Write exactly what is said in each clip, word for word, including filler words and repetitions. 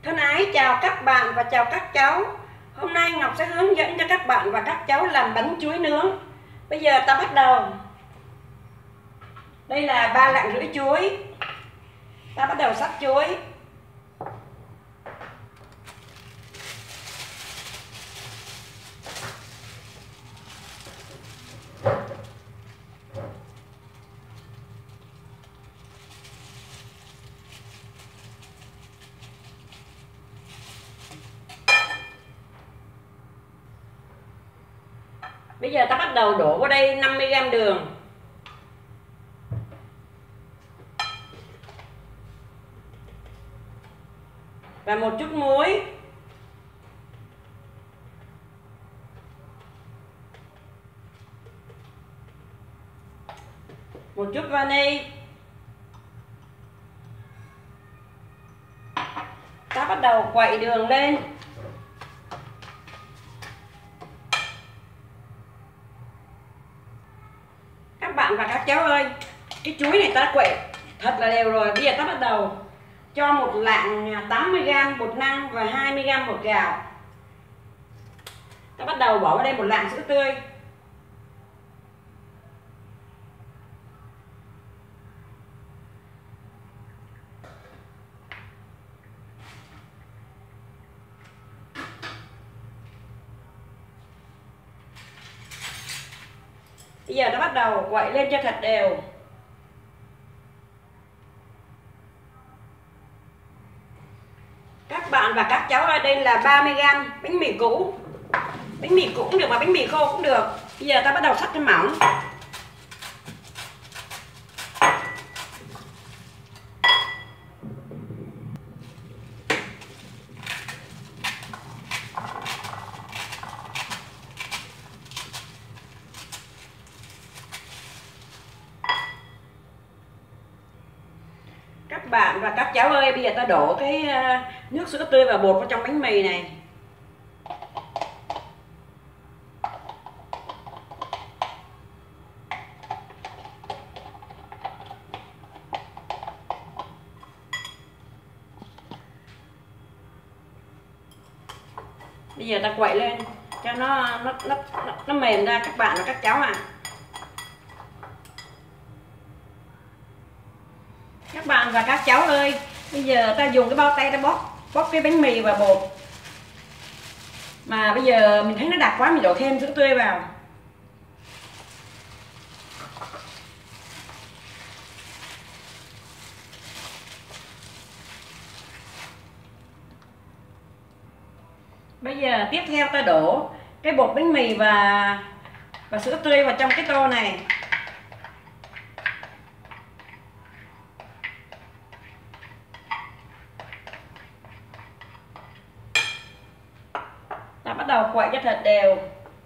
Thân ái chào các bạn và chào các cháu. Hôm nay Ngọc sẽ hướng dẫn cho các bạn và các cháu làm bánh chuối nướng. Bây giờ ta bắt đầu. Đây là ba lạng rưỡi chuối. Ta bắt đầu xắt chuối. Bây giờ ta bắt đầu đổ vào đây năm mươi gam đường. Và một chút muối. Một chút vani. Ta bắt đầu quậy đường lên. Các bạn và các cháu ơi, cái chuối này ta quậy thật là đều rồi. Bây giờ ta bắt đầu cho một lạng tám mươi gam bột năng và hai mươi gam bột gạo. Ta bắt đầu bỏ vào đây một lạng sữa tươi. Bây giờ ta bắt đầu quậy lên cho thật đều. Các bạn và các cháu ơi, đây là ba mươi gam bánh mì cũ. Bánh mì cũ cũng được mà bánh mì khô cũng được. Bây giờ ta bắt đầu xắt cho mỏng. Các bạn và các cháu ơi, bây giờ ta đổ cái nước sữa tươi và bột vào trong bánh mì này. Bây giờ ta quậy lên cho nó nó nó nó mềm ra các bạn và các cháu ạ. À. Các bạn và các cháu ơi, bây giờ ta dùng cái bao tay ta bóp bóp cái bánh mì vào bột. Mà bây giờ mình thấy nó đặc quá, mình đổ thêm sữa tươi vào. Bây giờ tiếp theo ta đổ cái bột bánh mì và và sữa tươi vào trong cái tô này. Ta bắt đầu quậy cho thật đều.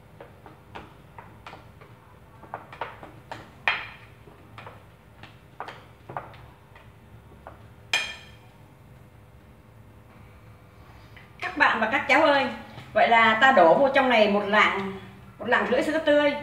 Các bạn và các cháu ơi, vậy là ta đổ vô trong này một lạng một lạng rưỡi sữa tươi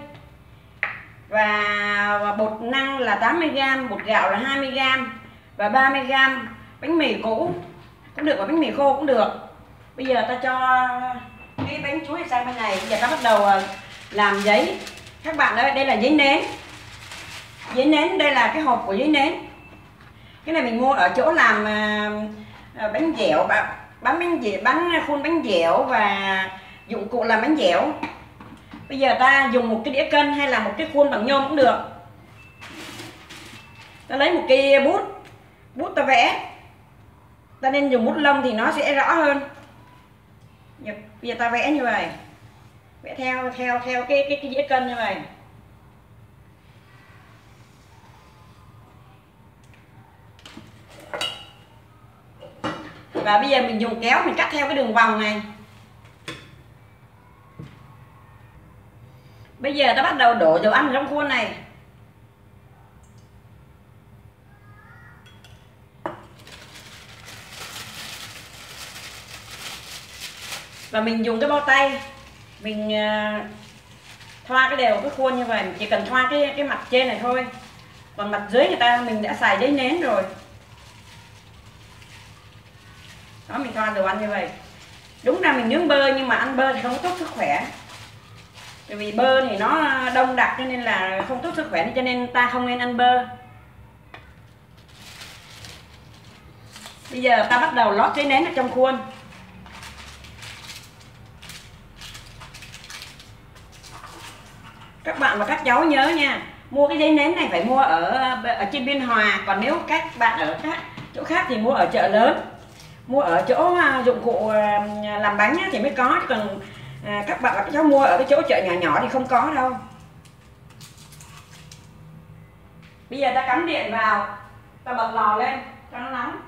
và bột năng là tám mươi gam, bột gạo là hai mươi gam và ba mươi gam bánh mì cũ cũng được và bánh mì khô cũng được. Bây giờ ta cho cái bánh chuối sang bên này. Bây giờ ta bắt đầu làm giấy. Các bạn ơi, đây là giấy nến. Giấy nến, đây là cái hộp của giấy nến. Cái này mình mua ở chỗ làm bánh dẻo, bánh bánh dẻo, bánh khuôn bánh dẻo và dụng cụ làm bánh dẻo. Bây giờ ta dùng một cái đĩa cân hay là một cái khuôn bằng nhôm cũng được. Ta lấy một cây bút, bút ta vẽ. Ta nên dùng bút lông thì nó sẽ rõ hơn. Bây giờ ta vẽ như vậy, vẽ theo theo theo cái cái cái đĩa cân như vậy. Và bây giờ mình dùng kéo mình cắt theo cái đường vòng này. Bây giờ ta bắt đầu đổ dầu ăn trong khuôn này. Và mình dùng cái bao tay mình thoa cái đều cái khuôn như vậy, chỉ cần thoa cái cái mặt trên này thôi, còn mặt dưới người ta mình đã xài giấy nến rồi. Đó, mình cho đồ ăn như vậy. Đúng ra mình nướng bơ nhưng mà ăn bơ thì không có tốt sức khỏe. Bởi vì bơ thì nó đông đặc cho nên là không tốt sức khỏe, cho nên ta không nên ăn bơ. Bây giờ ta bắt đầu lót giấy nến ở trong khuôn. Các bạn và các cháu nhớ nha, mua cái giấy nến này phải mua ở ở trên Biên Hòa, còn nếu các bạn ở các chỗ khác thì mua ở chợ lớn, mua ở chỗ dụng cụ làm bánh thì mới có, còn các bạn và các cháu mua ở cái chỗ chợ nhỏ nhỏ thì không có đâu. Bây giờ ta cắm điện vào, ta bật lò lên cho nó nóng.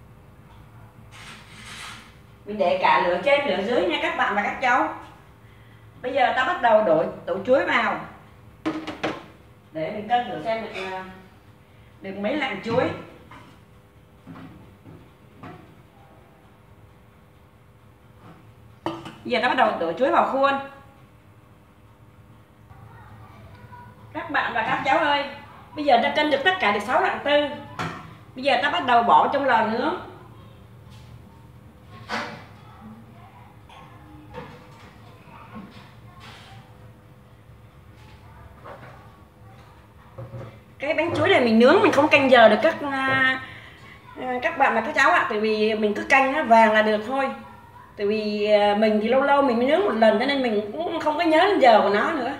Mình để cả lửa trên lửa dưới nha các bạn và các cháu. Bây giờ ta bắt đầu đổ đổ chuối vào để mình cân thử xem được được mấy lạng chuối. Bây giờ ta bắt đầu đổ chuối vào khuôn. Các bạn và các cháu ơi, bây giờ ta cân được tất cả được sáu lạng tư. Bây giờ ta bắt đầu bỏ trong lò nướng. Cái bánh chuối này mình nướng mình không canh giờ được các các bạn và các cháu ạ, tại vì mình cứ canh nó vàng là được thôi. Tại vì mình thì lâu lâu mình mới nướng một lần cho nên mình cũng không có nhớ đến giờ của nó nữa.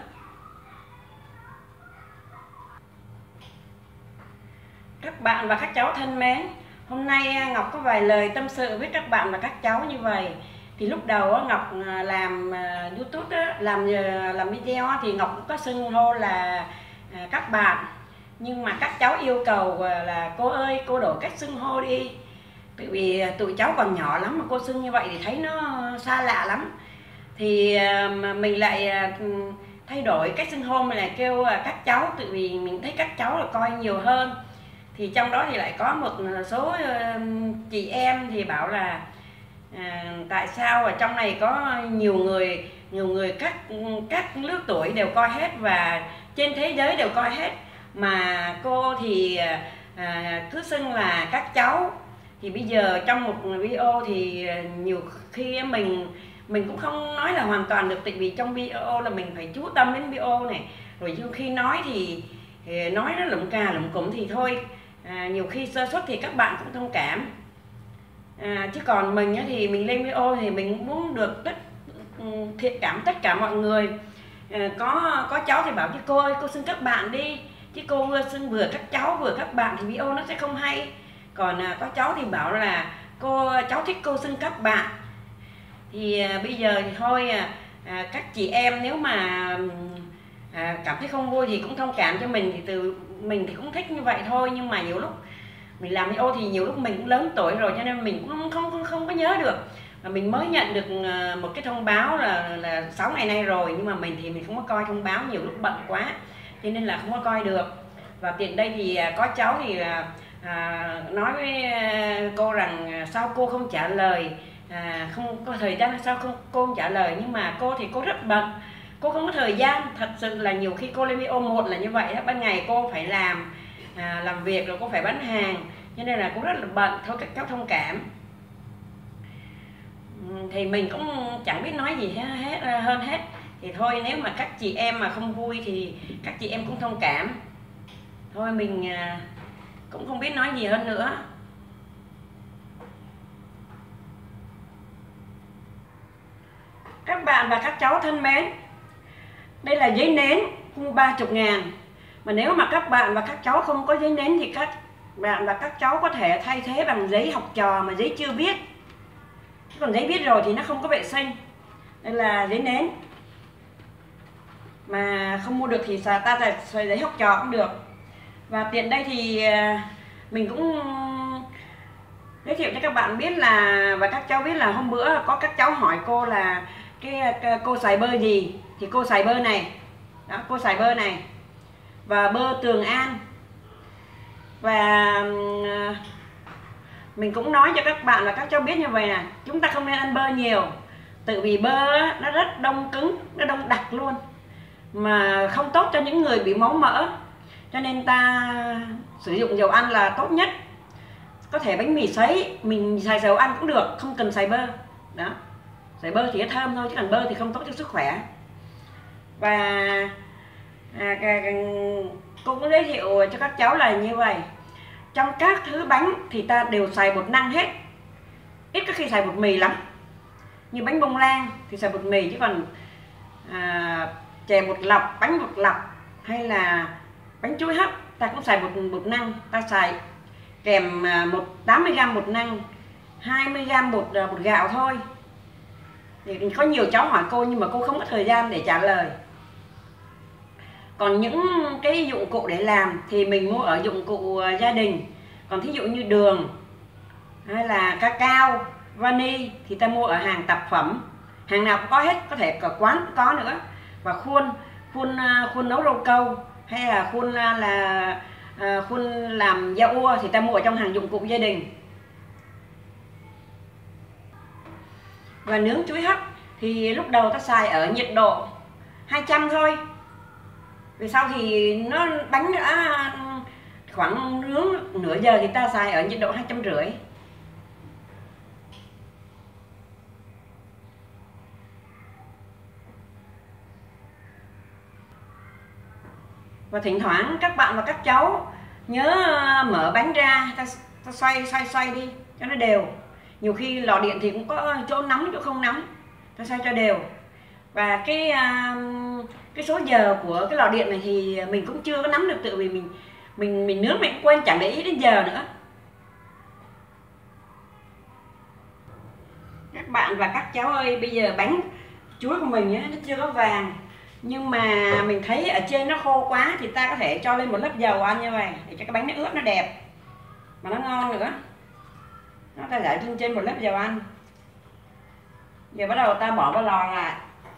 Các bạn và các cháu thân mến, hôm nay Ngọc có vài lời tâm sự với các bạn và các cháu như vậy. Thì lúc đầu Ngọc làm YouTube làm làm video thì Ngọc cũng có xưng hô là các bạn, nhưng mà các cháu yêu cầu là cô ơi cô đổi cách xưng hô đi, tại vì tụi cháu còn nhỏ lắm mà cô xưng như vậy thì thấy nó xa lạ lắm. Thì mình lại thay đổi cách xưng hô, mình lại kêu các cháu, tự vì mình thấy các cháu là coi nhiều hơn. Thì trong đó thì lại có một số chị em thì bảo là à, tại sao ở trong này có nhiều người nhiều người các các lứa tuổi đều coi hết và trên thế giới đều coi hết, mà cô thì à, cứ xưng là các cháu. Thì bây giờ trong một video thì nhiều khi mình mình cũng không nói là hoàn toàn được, tại vì trong video là mình phải chú tâm đến video này, rồi nhiều khi nói thì, thì nói nó lủng cà lủng củng thì thôi, à, nhiều khi sơ suất thì các bạn cũng thông cảm. À, chứ còn mình thì mình lên video thì mình muốn được tất thiện cảm tất cả mọi người. À, có có cháu thì bảo chứ cô ơi cô xưng các bạn đi, chứ cô xưng vừa các cháu vừa các bạn thì video nó sẽ không hay. Còn à, có cháu thì bảo là cô cháu thích cô xưng các bạn. Thì à, bây giờ thì thôi à, à, các chị em nếu mà à, cảm thấy không vui thì cũng thông cảm cho mình, thì từ mình thì cũng thích như vậy thôi. Nhưng mà nhiều lúc mình làm video thì nhiều lúc mình cũng lớn tuổi rồi cho nên mình cũng không không không, không có nhớ được. Và mình mới nhận được một cái thông báo là là sáu ngày nay rồi, nhưng mà mình thì mình không có coi thông báo, nhiều lúc bận quá cho nên là không có coi được. Và tiện đây thì có cháu thì à, nói với cô rằng sao cô không trả lời, à, không có thời gian sao không cô không trả lời. Nhưng mà cô thì cô rất bận, cô không có thời gian. Thật sự là nhiều khi cô lên video một là như vậy đó, ban ngày cô phải làm à, làm việc rồi cô phải bán hàng, cho nên là cô rất là bận. Thôi các cháu thông cảm. Thì mình cũng chẳng biết nói gì hết hơn hết. Thì thôi nếu mà các chị em mà không vui thì các chị em cũng thông cảm. Thôi mình à, cũng không biết nói gì hơn nữa. Các bạn và các cháu thân mến, đây là giấy nến mua ba mươi ngàn. Mà nếu mà các bạn và các cháu không có giấy nến thì các bạn và các cháu có thể thay thế bằng giấy học trò mà giấy chưa viết. Còn giấy viết rồi thì nó không có vệ sinh. Đây là giấy nến. Mà không mua được thì ta xài giấy học trò cũng được. Và tiện đây thì mình cũng giới thiệu cho các bạn biết là, và các cháu biết là hôm bữa có các cháu hỏi cô là cái cô xài bơ gì, thì cô xài bơ này. Đó, cô xài bơ này và bơ Tường An. Và mình cũng nói cho các bạn và các cháu biết như vậy nè, chúng ta không nên ăn bơ nhiều, tự vì bơ nó rất đông cứng, nó đông đặc luôn, mà không tốt cho những người bị máu mỡ. Cho nên ta sử dụng dầu ăn là tốt nhất. có thể bánh mì sấy mình xài dầu ăn cũng được, không cần xài bơ. Đó, xài bơ thì nó thơm thôi, chứ còn bơ thì không tốt cho sức khỏe. Và à, cô cũng giới thiệu cho các cháu là như vậy. Trong các thứ bánh thì ta đều xài bột năng hết, ít có khi xài bột mì lắm. Như bánh bông lan thì xài bột mì, chứ còn à, chè bột lọc, bánh bột lọc hay là bánh chuối hấp ta cũng xài bột bột năng. Ta xài kèm một tám mươi gam bột năng, hai mươi gam bột bột gạo thôi. Thì có nhiều cháu hỏi cô nhưng mà cô không có thời gian để trả lời. Còn những cái dụng cụ để làm thì mình mua ở dụng cụ gia đình. Còn thí dụ như đường hay là cacao, vani thì ta mua ở hàng tạp phẩm. Hàng nào cũng có hết, có thể cả quán cũng có nữa. Và khuôn khuôn khuôn nấu rau câu hay là khuôn là khuôn làm da ua thì ta mua ở trong hàng dụng cụ gia đình. Và nướng chuối hấp thì lúc đầu ta xài ở nhiệt độ hai trăm thôi. Vì sau thì nó bánh đã khoảng nướng nửa giờ thì ta xài ở nhiệt độ hai trăm rưỡi. Và thỉnh thoảng các bạn và các cháu nhớ mở bánh ra, ta, ta xoay xoay xoay đi cho nó đều. Nhiều khi lò điện thì cũng có chỗ nóng chỗ không nóng, ta xoay cho đều. Và cái cái số giờ của cái lò điện này thì mình cũng chưa có nắm được, tự vì mình mình mình nướng mình cũng quên, chẳng để ý đến giờ nữa. Các bạn và các cháu ơi, bây giờ bánh chuối của mình á, nó chưa có vàng, nhưng mà mình thấy ở trên nó khô quá thì ta có thể cho lên một lớp dầu ăn như vậy để cho cái bánh nó ướt, nó đẹp mà nó ngon nữa. Nó ta rải lên trên một lớp dầu ăn. Giờ bắt đầu ta bỏ vào lò lại.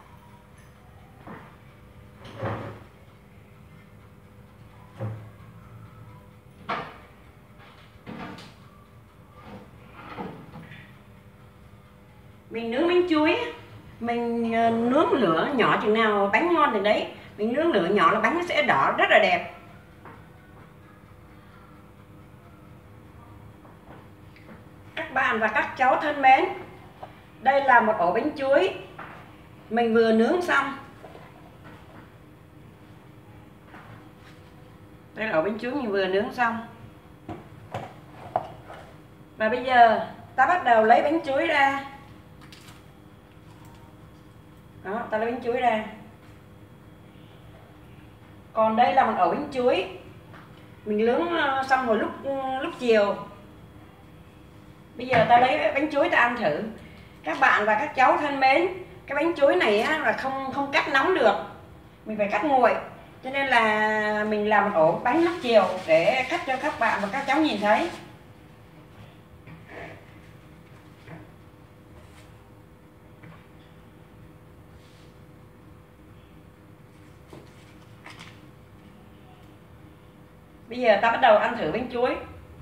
Mình nướng bánh chuối, mình nướng lửa nhỏ chừng nào bánh ngon chừng đấy. Mình nướng lửa nhỏ là bánh nó sẽ đỏ rất là đẹp. Các bạn và các cháu thân mến, đây là một ổ bánh chuối mình vừa nướng xong. Đây là ổ bánh chuối mình vừa nướng xong. Và bây giờ ta bắt đầu lấy bánh chuối ra. Đó, ta lấy bánh chuối ra. Còn đây là một ổ bánh chuối mình nướng xong rồi lúc lúc chiều. Bây giờ ta lấy bánh chuối ta ăn thử. Các bạn và các cháu thân mến, cái bánh chuối này á, là không không cắt nóng được, mình phải cắt nguội. Cho nên là mình làm một ổ bánh lúc chiều để cắt cho các bạn và các cháu nhìn thấy. Bây giờ ta bắt đầu ăn thử bánh chuối.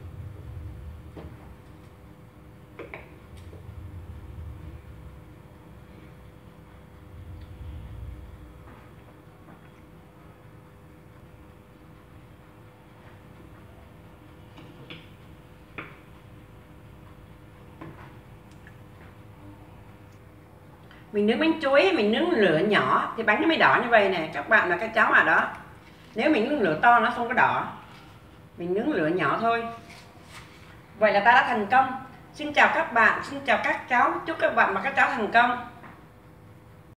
Mình nướng bánh chuối, mình nướng lửa nhỏ thì bánh nó mới đỏ như vậy nè các bạn và các cháu à đó. Nếu mình nướng lửa to nó không có đỏ. Mình nướng lửa nhỏ thôi. Vậy là ta đã thành công. Xin chào các bạn, xin chào các cháu, chúc các bạn và các cháu thành công.